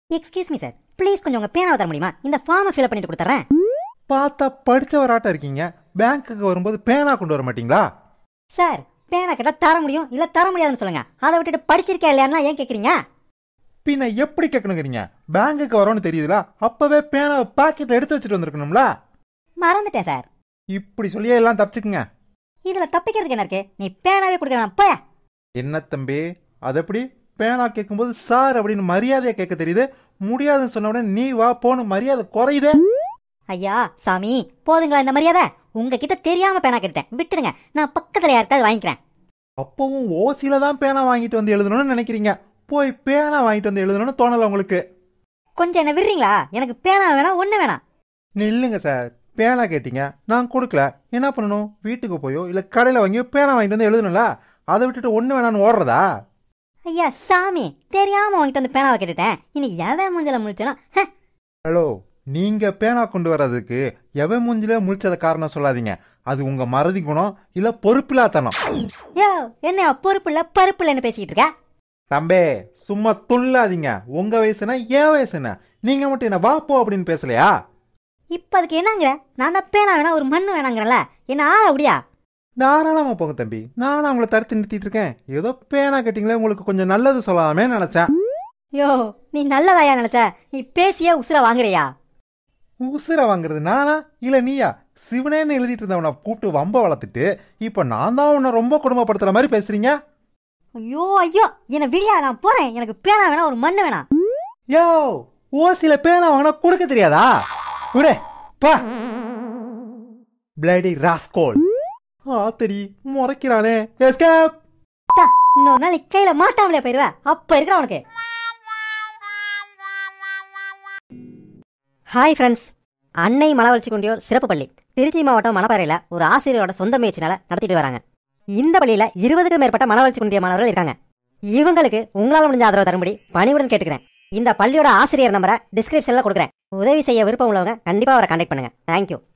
Excuse me sir, please கொஞ்சம் உங்க பேனாவை தர முடியுமா? இந்த ஃபார்மை ஃபில் பண்ணிட்டு கொடுத்துறேன். பார்த்தா படிச்சவராட்ட இருக்கீங்க, பேங்க்குக்கு வரும்போது பேனா கொண்டு வர மாட்டீங்களா? சார், பேனா கேட்டா தர முடியும் இல்ல தர முடியாதுன்னு சொல்லுங்க. அதை விட்டுட்டு படிச்சிருக்கா இல்லையான்னா ஏன் கேக்குறீங்க? பின்ன எப்படி கேட்கணுங்கிறீங்க? பேங்குக்கு வரோன்னு தெரியுதுல, அப்பவே பேனாவை பாக்கெட்ல எடுத்து வச்சுட்டு வந்திருக்கணும்ல. மறந்துட்டேன் சார். இப்படி சொல்லியே எல்லாம் தப்பிச்சுக்குங்க. இதுல தப்பிக்கிறதுக்கு என்ன இருக்கு? நீ பேனாவே கொடுக்கலாம் போய. என்ன தம்பி, அது எப்படி பேனா கேட்கும்போது சார் அப்படின்னு மரியாதையா கேட்க தெரியுது, முடியாதுன்னு சொன்ன உடனே நீ வா போன்னு மரியாதை குறையுது. ஐயா சாமி, போதுங்களா இந்த மரியாதை? உங்ககிட்ட தெரியாம பேனா கேட்டேன், விட்டுருங்க. நான் பக்கத்துல யாருக்காவது வாங்கிக்கிறேன். அப்பவும் ஓசியில தான் பேனா வாங்கிட்டு வந்து எழுதணும்னு நினைக்கிறீங்க, போய் பேனா வாங்கிட்டு வந்து எழுதணும்னு தோணல உங்களுக்கு? கொஞ்சம் என்ன விடுறீங்களா? எனக்கு பேனா வேணாம், ஒண்ணு வேணாம். நில்லுங்க சார், பேனா கேட்டீங்க, நான் கொடுக்கல, என்ன பண்ணணும்? வீட்டுக்கு போயோ இல்ல கடையில வாங்கியோ பேனா வாங்கிட்டு வந்து எழுதணும்ல, அதை விட்டுட்டு ஒண்ணு வேணான்னு ஓடுறதா? ஐயா சாமி, தெரியாம வாங்கிட்டு வந்து பேனாவை கேட்டுட்டேன், இனி எவன் மூஞ்சில முழிச்சனா? ஹலோ, நீங்க பேனா கொண்டு வர்றதுக்கு எவன் மூஞ்சில முழிச்சத காரணம் சொல்லாதீங்க. அது உங்க மறதி குணம் இல்ல பொறுப்பில்லாதனம். யோ, என்ன பொறுப்பு இல்ல பருப்பு இல்லன்னு பேசிக்கிட்டு இருக்க? தம்பே, சும்மா துள்ளாதீங்க. உங்க வயசுனா என் வயசு என்ன? நீங்க மட்டும் என்ன வா போ அப்படின்னு பேசலையா? இப்ப அதுக்கு என்னங்கிற? நான் தான் பேனா வேணா ஒரு மண்ணு வேணாங்கிறல, என்ன ஆள அப்படியா? தாராளமா போங்க தம்பி, நானும் அவங்கள தடுத்து நிறுத்திட்டு இருக்கேன். ஏதோ பேனா கேட்டீங்களே, உங்களுக்கு கொஞ்சம் நல்லது சொல்லலாமே நினைச்சேன். யோ, நீ நல்லதாயா நினைச்ச? நீ பேசியே உசுர வாங்குறியா? உசுர வாங்குறது நானா இல்ல நீயா? சிவனேன்னு எழுதிட்டு இருந்தவனை கூப்பிட்டு வம்ப வளர்த்துட்டு இப்ப நான் தான் உன்னை ரொம்ப கொடுமைப்படுத்துற மாதிரி பேசுறீங்க. ஐயோ ஐயோ, என்ன விடியா, நான் போறேன். எனக்கு பேனா வேணா ஒரு மண்ணு வேணாம். யோ, ஓசில பேனா வாங்கினா கொடுக்க தெரியாதா? விடு பா, பிளடி ராஸ்கோல். ஆத்தடி முறைக்கிறானே. எஸ்கேப். இன்னொரு நாள் கையில மாட்டாமலே போயிருவ, அப்ப இருக்கிற உனக்கு. ஹாய் ஃப்ரெண்ட்ஸ், அன்னை மனவளர்ச்சி குண்டியோர் சிறப்பு பள்ளி திருச்சி மாவட்டம் மணப்பாறையில் ஒரு ஆசிரியரோட சொந்த முயற்சினால நடத்திட்டு வராங்க. இந்த பள்ளியில 20க்கும் மேற்பட்ட மனவளர்ச்சி குன்றிய மாணவர்கள் இருக்காங்க. இவங்களுக்கு உங்களால் முடிஞ்ச ஆதரவு தரும்படி பணிவுடன் கேட்டுக்கிறேன். இந்த பள்ளியோட ஆசிரியர் நம்பரை டிஸ்கிரிப்ஷன்ல கொடுக்குறேன். உதவி செய்ய விருப்பம் உள்ளவங்க கண்டிப்பா அவரை கான்டாக்ட் பண்ணுங்க. தேங்க்யூ.